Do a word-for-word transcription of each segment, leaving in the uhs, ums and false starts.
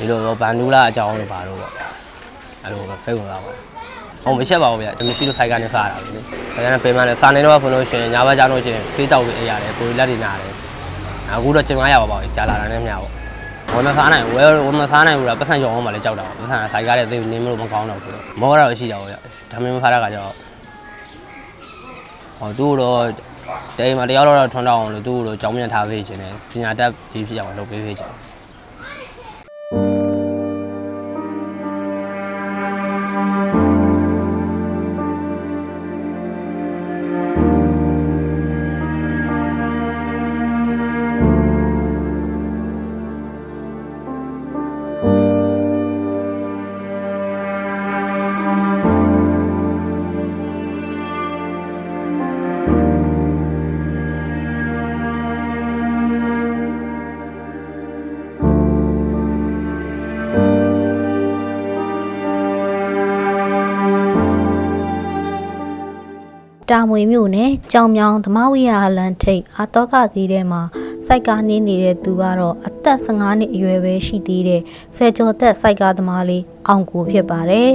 ဒီလိုတော့ဘန်နူလာအကြောင်းလို့ပါတော့ပေါ့အဲ့လိုပဲဖိတ်ဝင်လာပါတယ်ဟိုမရှက်ပါဘူးဗျတမရှိလို့ဖိုက်ကနေဖားတာလေဖိုက်ကနေပေးမှလည်းဖားနေတော့ဖွင့်လို့ရှိရင်ညာဘက်ကြောင်းလို့ရှိရင်ဖေးတောက်ပြီးအေးရတယ်ကိုလက်တွေနာတယ်အခုတော့ကျင်မရပါပါဘူးကြာလာတာနဲ့မျှပေါ့ဝယ်မဖားနိုင်ဝယ်ဝယ်မဖားနိုင်ဘူးလားပတ်စံရောင်းအောင်မလဲကြောက်တာပတ်စံဖိုက်ကားတဲ့သိနေမလို့မကောင်းတော့ဘူးမောကတော့ရှိကြပါဗျဒါမှမဖားတာကကျတော့ဟောသူ့တော့တိမ်မှာတရားတော့ထွန်းတောင်းအောင်လို့သူ့ကိုကြောင်းမြန်ထားပေးခြင်းနဲ့ပညာတတ်ကြီးဖြစ်အောင်လုပ်ပေးပေးခြင်းတာမွေမြို့နယ်ကြောင်မြောင်ဓမ္မဝိဟာလန်ထိပ်အာတောကစီထဲမှာစိုက်ကားနေနေတဲ့သူကတော့အသက်ဆယ်ငါးနှစ်အရွယ်ပဲရှိသေးတဲ့ဆယ်ကျော်သက်စိုက်ကားသမားလေးအောင်ကိုဖြစ်ပါတယ်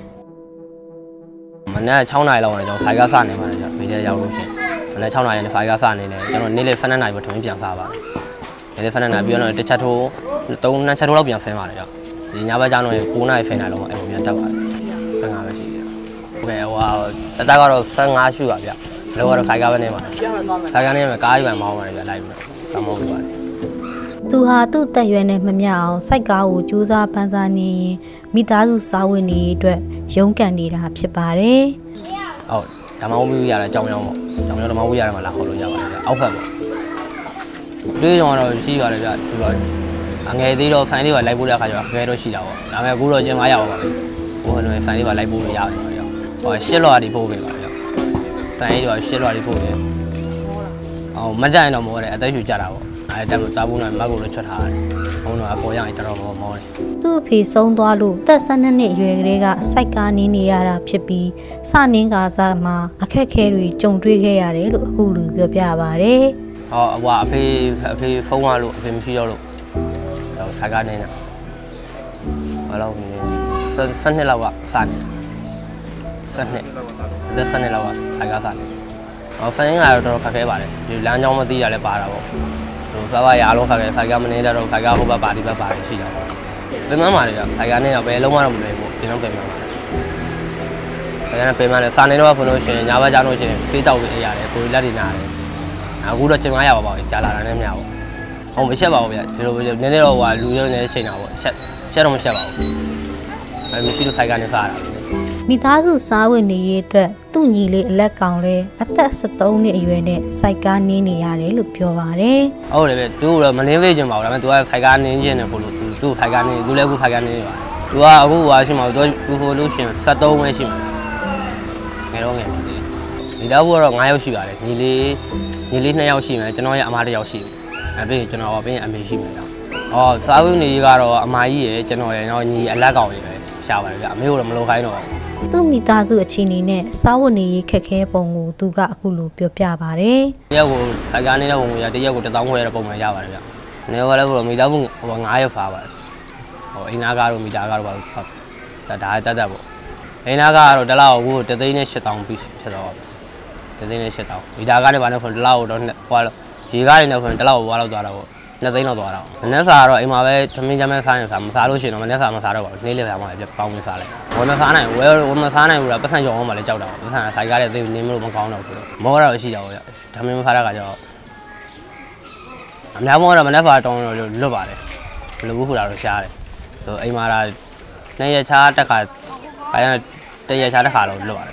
မနေ့၆နာရီလောက်နဲ့ကျွန်တော်ဖိုင်ကားစနေပါတယ်ဗျမေးချက်ရောက်လို့ရှိရင်မနေ့၆နာရီနဲ့ဖိုင်ကားစနေတယ်ကျွန်တော်နေ့လေဖက်နှစ်နာရီပဲထွင်ပြန်စားပါတယ်နေ့လေဖက်နှစ်နာရီပြီးတော့တစ်ချက်ထိုးသုံးနှစ်ချက်ထိုးလောက်ပြန်ဖင်းပါတယ်ဗျဒီညဘက်ကျတော့၉နာရီဖင်းနိုင်လောက်အဲ့လိုပြန်တက်ပါတယ်ဖင်းငါပဲရှိတယ်ဟုတ်ကဲ့ဟိုအသက်ကတော့ဆယ်ငါးရှိပါဗျလောကတော့ဖိုင်ကားပဲနေပါတယ်ဖိုင်ကားနေမှာကားကြီးပဲမောင်းပါတယ်ဗျလိုက်ပြီးတော့မောင်းပြီးပါတယ်သူဟာသူ့တက်ရွယ်နဲ့မမျှအောင်စိုက်ကားကိုကြိုးစားပန်းစားနေရင်မိသားစုစားဝတ်နေအတွက်ရုန်းကန်နေတာဖြစ်ပါတယ်ဟုတ်ဓမ္မဝိပ္ပရတာကြောင်းရောင်းပေါ့ကြောင်းရောင်းဓမ္မဝိပ္ပရမှာလာခေါ်လို့ရပါတယ်ဗျအောက်ဖက်ပေါ့တွေးရောတော့ရှိပါတယ်ဗျသူကအငယ်သေးတော့ဖန်လေးပါလိုက်ပို့တဲ့အခါကျတော့အငယ်တော့ရှိတာပေါ့ဒါပေမဲ့အခုတော့ကျင်းမရပါဘူးဟိုကတော့ဖန်လေးပါလိုက်ပို့လို့ရတယ်ဗျဟိုရှစ်လွှာဒီပို့ပေးပါဗျဖန်လေးတော့ရှစ်လွှာဒီပို့တယ်အော်မတိုင်တော့မောတယ်အသက်ရှူကြတာပေါ့အဲတမ်းတာဘူးနဲ့မက်ကိုလည်းချွတ်ထားတယ်။ဘုံတော့အပေါ်ရရင်တော်တော်မောမောတယ်။သူ့အဖေဆုံးသွားလို့သက်ဆယ်နှစ်နှစ်အရွယ်ကလေးကစိုက်ကားနေနေရတာဖြစ်ပြီးစနင်းကားစားမှာအခက်ခဲတွေကြုံတွေ့ခဲ့ရတယ်လို့အခုလူပြောပြပါဗျ။ဟောဟိုအဖေအဖေဖုန်းရလို့အဖေမရှိတော့လို့ဟိုစိုက်ကားနေတာ။ဘာလို့နေလဲ။ဆက်နှစ်လောက်ကစနေ။ဆက်နှစ်။သက်ဆက်နှစ်လောက်ကစိုက်ကားစားနေ။ဟောဖန်ရင်းကတော့တော်တော်ခက်ခဲပါတယ်။ဒီလမ်းကြောင်းမသိရလဲပါတာပေါ့။ဟိုဖားရအားလုံးခါကြဖိုင်ကမနေတဲ့တော့ဖိုင်ကဟိုဘက်ပါဒီဘက်ပါတယ်ရှိတာပေါ့ပြန်မှန်းပါလေဖိုင်ကနေတော့ဘယ်လုံးဝတော့မလွယ်ဘူးဒီလုံးပြန်မှန်းပါဖိုင်ကနေပြန်မှန်းလေစာနေတော့ဖွင့်လို့ရှိရင်ညာဘက်ကြောင်းလို့ရှိရင်ဖေးတောက်ပြီးအေးရတယ်ကိုလက်တွေနာတယ်အခုတော့ကျင်မရပါပါဘူးကြာလာတာနဲ့မျှပေါ့ဟိုမရှက်ပါဘူးဗျဒီလိုနည်းနည်းတော့ဟိုလူရုံနေတဲ့ချိန်တာပေါ့ရှက်ရှက်တော့မရှက်ပါဘူးအဲမရှိလို့ဖိုင်ကနေဖားတာမိသားစုစားဝင်နေရေးအတွက်သူ့ညီလေးအလက်ကောင်လဲအသက်ဆယ်သုံးနှစ်အရွယ်နဲ့စိုက်ကားနင်းနေရတယ်လို့ပြောပါတယ်။ဟုတ်တယ်ဗျသူကတော့မနင်းဝေးချင်ပါဘူးဒါပေမဲ့သူကဖိုက်ကားနင်းခြင်းနဲ့ပို့လို့သူသူ့ဖိုက်ကားနင်းသူလည်းအခုဖိုက်ကားနင်းနေပါတယ်။သူကအခုဟာရှိမှာသူသူဟိုလို့ရှင်ဆယ်သုံးပဲရှိမှာ။ငယ်တော့ငယ်ပါသေးတယ်။ဒီတော့ကတော့ငါးယောက်ရှိပါတယ်ညီလေးညီလေးနှစ်ယောက်ရှိမယ်ကျွန်တော်ရဲ့အမတစ်ယောက်ရှိတယ်။အဲပြီးရင်ကျွန်တော်ကပြီးရင်အမေရှိမယ်တော့။အော်စားဝင်နေကတော့အမကြီးရယ်ကျွန်တော်ရယ်တော့ညီအလက်ကောင်ရယ်ပဲရှားပါတယ်ဗျအမေကတော့မလိုခိုင်းတော့ဘူးသူ့မိသားစုအခြေအနေနဲ့စားဝတ်နေရေးခက်ခဲပုံကိုသူကအခုလိုပြောပြပါတယ်။တယောက်ကိုဖိုက်ကားနေတဲ့ပုံကိုရတယောက်ကိုတစ်သောင်းခွဲတဲ့ပုံမှန်ရပါတယ်ဗျ။နေကလည်းဘယ်လိုမိသားစုဟိုငါးရက်ဖားပါတယ်။ဟိုအိမ်နာကားတို့မိသားကားတို့ပါလို့ဖတ်။ဒါဒါတတ်တတ်ပေါ့။အိမ်နာကားကတော့တစ်လောက်ကိုတသိန်းနဲ့ရှစ်သောင်းပြီးဖြစ်တော့တသိန်းနဲ့ရှစ်သောင်းမိသားကားတွေပါလို့ဖွင့်တစ်လောက်တော့ဟိုရေကားတွေနဲ့ဖွင့်တစ်လောက်ဝါလောက်သွားတော့ပေါ့။နှစ်သိန်းလောက်သွားတော့မနေ့ဖာကတော့အိမ်မှာပဲသမင်းချမ်းပဲဖားရင်ဖားမဖားလို့ရှိရင်တော့မနေ့ဖာမဖားတော့ပါဘူးနေ့လေးဖားမှလည်းပေါင်းပြီးဖားလိုက်ဝယ်မဖားနိုင်ဝယ်ဝယ်မဖားနိုင်ဘူးလားပတ်စံရောင်းအောင်မလဲကြောက်တာပတ်စံဖိုင်ကားတဲ့သိနေမလို့မကောင်းတော့ဘူးမောကတော့ရှိကြပါဗျဒါမှမဖားတာကကျတော့အများမောတော့မနေ့ဖာတောင်းတော့လွတ်ပါတယ်ဘလို့ဘူးခူတာတော့ရှားတယ်ဆိုအိမ်မှာဒါနှစ်ရက်ချားတက်ခါဘာရတရက်ချားတက်ခါတော့လွတ်ပါတယ်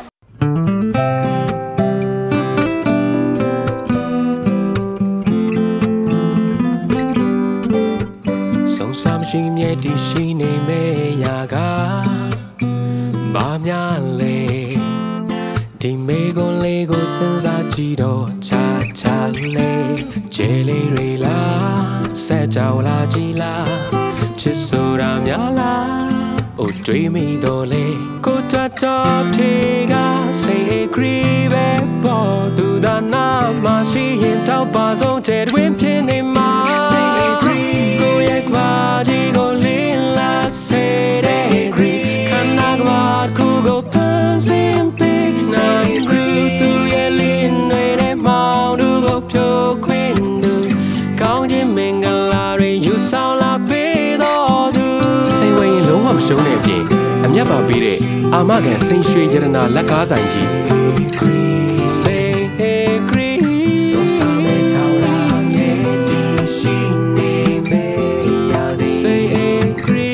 ရှိမြဲတည်ရှိနေမဲ့ရာကဘာများလဲဒီမေကွန်လေးကိုစဉ်းစားကြည့်တော့ချာချာလေးဂျဲလေးတွေလားဆက်ကြောင်လာကြည်လားချစ်ဆိုတာများလားအိုတွေးမိတော့လေကိုတတော်ဖြေကစိတ်ခရီးပဲပေါ်သူသာနာမရှိရင်တော့ပါဆုံးချဲတွင်ဖြစ်နေမှာစိတ်ခရီးကိုရဲ့ခွာကြီးကိုလေးရှုံးတဲ့အပြင်အမျက်ပါပေးတဲ့အာမခံစိန်ရွှေရတနာလက်ကားဆိုင်ကြီးစိန်ဟေဂရီဆုံးစာမဲ့ထောင်ရာမြဲတည်ရှိနေမေရစိန်ဟေဂရီ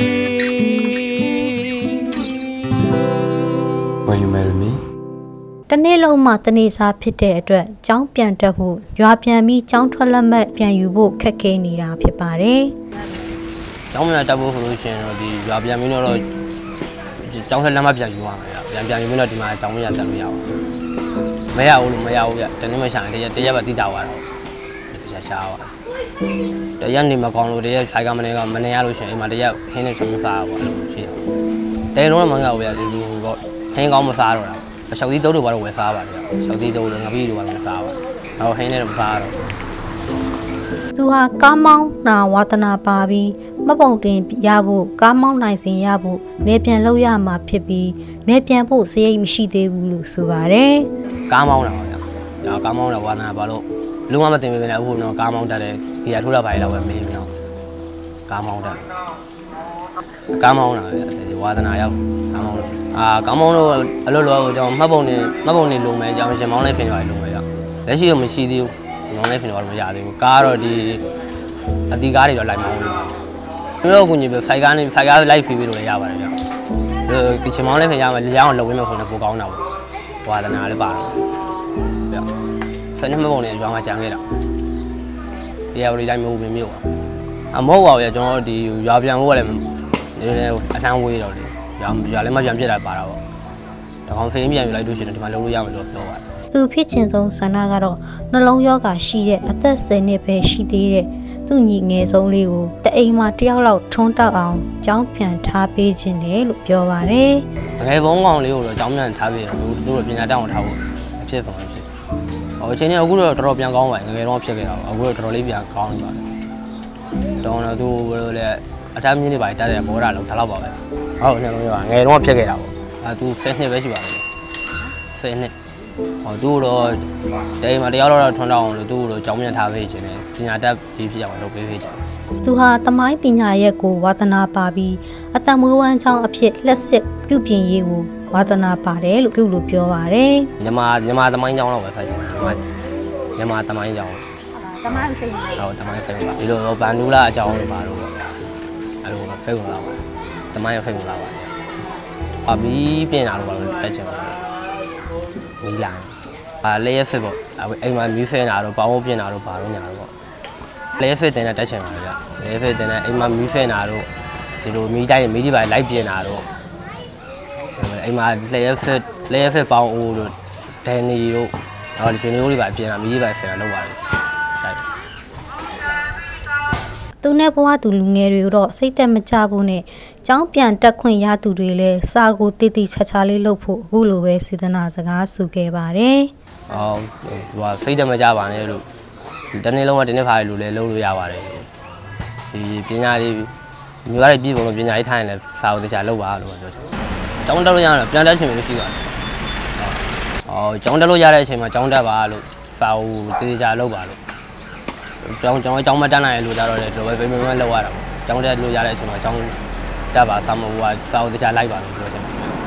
Will you marry me တနေ့လုံးမှတနေ့စားဖြစ်တဲ့အတွက်ကျောင်းပြန်တက်ဖို့ရွာပြန်ပြီးကျောင်းထွက်လက်မှတ်ပြန်ယူဖို့ခက်ခဲနေတာဖြစ်ပါတယ်။ကျောင်းပြန်တက်ဖို့ဆိုလို့ရှိရင်တော့ဒီရွာပြန်ပြီးတော့ကျောင်းထွက်လက်မှတ်ပြန်ယူရမယ်ဗျ။ပြန်ပြန်ယူပြီးတော့ဒီမှာကျောင်းပြန်တက်လို့ရအောင်။မရဘူးလို့မရဘူးဗျ။တနေ့မှရှာရင်တရက်တရက်ပဲတိတာသွားတော့တရက်ရှာသွား။တရက်နေမကောင်းလို့တရက်ဆိုင်ကမနေကမနေရလို့ရှိရင်အိမ်မှာတရက်ဟင်းနဲ့ချုံမဖားဘူးလို့ရှိတယ်။တဲလုံးမငါဘူးဗျလူလူတော့ဟင်းကောင်းမဖားတော့တာ။ရှောက်သီးတုပ်တို့ဘာလို့ဝယ်ဖားပါလဲ။ရှောက်သီးတုပ်တို့ငပီးတို့ဘာလို့ဖားပါ။ဟောဟင်းနဲ့မဖားတော့သူဟာကားမောင်းနာဝါသနာပါပြီးမပုံတင်ရဖို့ကားမောင်းနိုင်စဉ်ရဖို့နေပြန်လောက်ရမှာဖြစ်ပြီးနေပြန်ဖို့စရိတ်မရှိသေးဘူးလို့ဆိုပါတယ်ကားမောင်းတာပါဗျာဒါကားမောင်းတာဝါသနာပါလို့လုံးဝမတင်ပေးနဲ့အခုတော့ကားမောင်းတတ်တယ်ဒီရထိုးတော့ပါလေတော့ပဲမေးပြီးတော့ကားမောင်းတတ်ကားမောင်းတာဗျာဒီဝါသနာရောက်ကားမောင်းလို့အာကားမောင်းလို့အလုပ်လောကျွန်တော်မှတ်ပုံနေမှတ်ပုံနေလုံမယ်ကျွန်တော်ရှင်မောင်းလေးဖင်သွားလုံမယ်ဗျာလက်ရှိတော့မရှိသေးဘူးမောင်းလေးဖင်သွားလို့မရသေးဘူးကားတော့ဒီအတီကားတွေတော့လိုက်မောင်းလို့တို့တော့ကိုကြီးပဲဖိုက်ကားနေဖိုက်ကားလိုက်ဖီးပြီးလို့လည်းရပါတယ်ဗျာဒီရှင်မောင်းလေးဖင်ရမယ်ရအောင်လုံဝင်းမယ်ခုနကပိုကောင်းတာပေါ့ဝါသနာလည်းပါတော့ဗျာဖက်နေမပုံနေရွာမှာကြံခဲ့တာတရားဝင်တိုင်းမဟုတ်ဘူးမျိုးပါအမဟုတ်ပါဘူးဗျာကျွန်တော်ဒီရွာပြန်ဖို့ကလည်းနည်းနည်းအထမ်းဝေးတော့လေရွာရွာလည်းမပြန်ပြစ်တာပါတာပေါ့တကောင်ဖိန်းပြန်ယူလိုက်လို့ရှိရင်ဒီမှာလုံးလို့ရမယ်လို့ပြောပါတယ်သူဖြစ်ချင်ဆုံးဆန္ဒကတော့နှလုံးရောဂါရှိတဲ့အသက်ဆယ်နှစ်ပဲရှိသေးတဲ့သူ့ညီငယ်ဆုံးလေးကိုတအိမ်မှာတယောက်လောက်ထွန်းတောက်အောင်ကြောင်းပြန်ထားပေးခြင်းတယ်လို့ပြောပါတယ်ငယ်ဘုံကောင်လေးကိုတော့ကြောင်းပြန်ထားပေးတယ်သူတို့ပညာတတ်အောင်ထားဖို့အဖြစ်ပုံဖြစ်ဟိုအချိန်ကြီးအခုတော့တော်တော်ပြန်ကောင်းပါငယ်တော့ဖြစ်ခဲ့တာအခုတော့တော်တော်လေးပြန်ကောင်းနေပါတယ်တောင်းတော့သူဘယ်လိုလဲအထမ်းမြင့်နေပါတတ်တဲ့ဘောဓာလုံးဒါတော့ပါပဲဟုတ်နေလို့ပြောငယ်တော့ဖြစ်ခဲ့တာပေါ့အဲသူဆယ်နှစ်ပဲရှိပါတယ်ဆယ်နှစ်ဟောသူတော့တိုင်မှာတရားတော်ထွန်းတောင်းအောင်လို့သူ့ကိုကြောင်းပြန်ထားပေးခြင်းနဲ့ပညာတတ်ပြီးဖြစ်အောင်လုပ်ပေးပေးခြင်းသူဟာတမိုင်းပညာရဲ့ကိုဝါသနာပါပြီးအတမွေးဝမ်းချောင်းအဖြစ်လက်စစ်ပြုပြင်ရေးကိုဝါသနာပါတယ်လို့သူ့လိုပြောပါတယ်မြန်မာမြန်မာတမိုင်းချောင်းတော့ပဲဖတ်ချင်တယ်မြန်မာမြန်မာတမိုင်းချောင်းတမိုင်းစိတ်ဟုတ်တမိုင်းဖိတ်ပါဒီလိုဗန်နူလာအကြောင်းလို့ပါတော့အဲ့လိုဖိတ်ဝင်လာပါတမိုင်းဖိတ်ဝင်လာပါအမီးပြင်လာတော့ပါလို့တက်ချင်ပါမီးလာအာလေရဖစ်ပေါ့အိမ်မှာမီးဖဲနာတော့ပေါင်းပြင်နာတော့ပါတော့ညာတော့ပေါ့လေရဖစ်တင်တဲ့တက်ချင်ပါလေဗျလေရဖစ်တင်တဲ့အိမ်မှာမီးဖဲနာတော့ဒီလိုမီးတိုင်းမီးဒီပိုင်းလိုက်ပြင်နာတော့အိမ်မှာလေရဖစ်လေရဖစ်ပေါင်းအိုးတို့ဒန်နီတို့တော့ဒီဂျွန်နီယိုတွေပါပြင်လာမီးဒီပိုင်းဖဲနာလောက်ပါတယ်သူနဲ့ဘဝသူလူငယ်တွေတော့စိတ်တက်မကြဘူးနဲ့ကျောင်းပြန်တက်ခွင့်ရသူတွေလည်းစာကိုတည်တည်ချာချာလေးလုပ်ဖို့အခုလိုပဲစေတနာစကားဆိုခဲ့ပါတယ်။အော်ဟိုစိတ်တက်မကြပါနဲ့လို့တနေ့လုံးကတနေ့ဖားရလို့လည်းလုပ်လို့ရပါတယ်။ဒီပညာလေးမျိုးရတဲ့ပြည်ပုံလို့ပညာရေးထားရင်လည်းစာကိုတခြားလုပ်ပါလို့ပြောချင်တယ်။ကျောင်းတက်လို့ရရင်ပြန်တက်ချင်လို့ရှိပါတယ်။အော်ကျောင်းတက်လို့ရတဲ့အချိန်မှာကျောင်းတက်ပါလို့စာကိုတခြားလုပ်ပါလို့ကျောင်းကျောင်းကျောင်းမတက်နိုင်လို့ကြတော့လေတော့ပဲဖိမမလောက်ရတာပေါ့ကျောင်းတက်လို့ရတဲ့အချိန်မှာကျောင်းတက်ပါစာမဟုတ်ကစာအုပ်တခြားလိုက်ပါလို့ပြောချင်တယ်